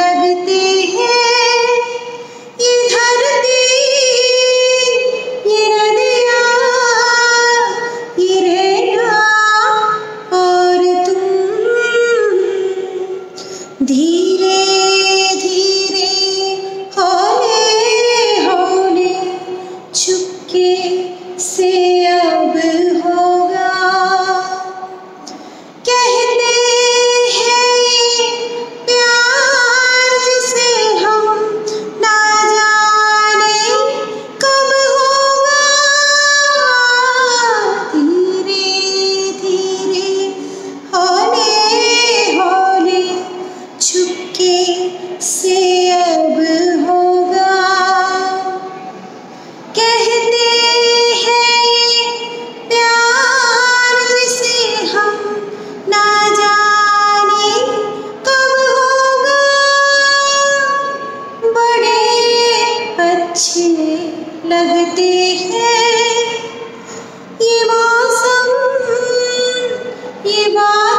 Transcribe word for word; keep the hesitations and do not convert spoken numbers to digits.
लगते हैं ये धरती, ये नदियाँ, ये रहना और तुम। धीरे धीरे हौले हौले चुपके से अब होगा। कहते हैं ये प्यार जिसे हम ना जाने कब होगा। धीरे धीरे हौले हौले चुपके से अब होगा। कहते हैं ये प्यार जिसे हम ना जाने कब होगा। बड़े अच्छे लगते हैं ये मौसम, ये बात